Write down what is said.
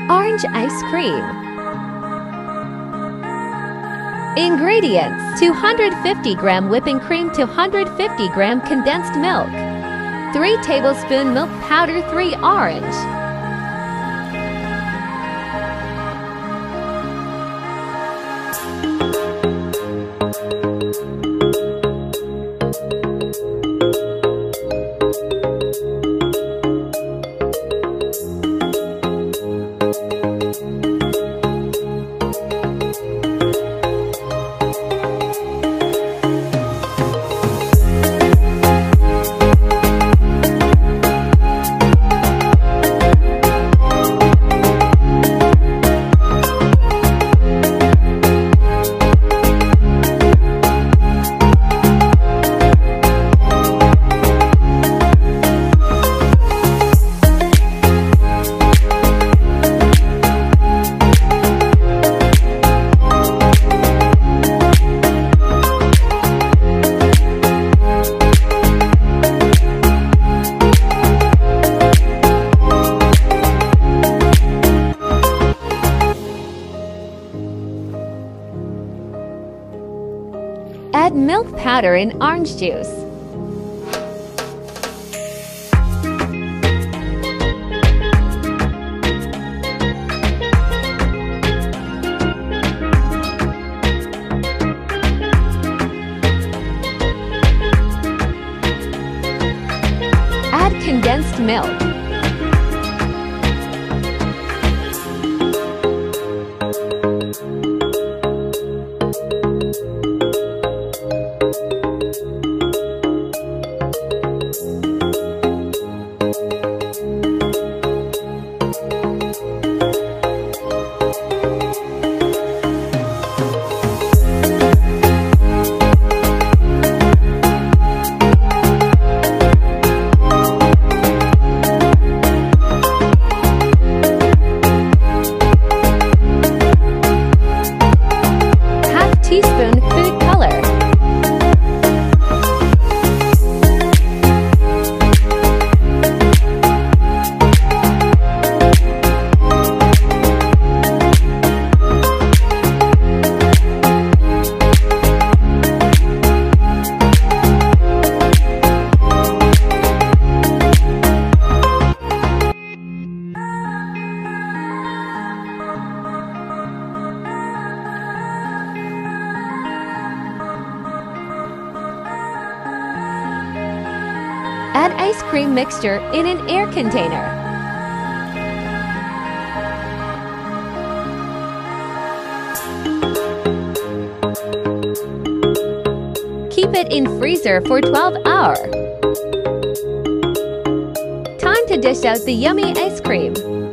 Orange ice cream. Ingredients: 250-gram whipping cream to 150-gram condensed milk, 3 tablespoon milk powder, 3 orange. Add milk powder and orange juice. Add condensed milk. Teaspoon food color. Add ice cream mixture in an air container. Keep it in freezer for 12 hours. Time to dish out the yummy ice cream.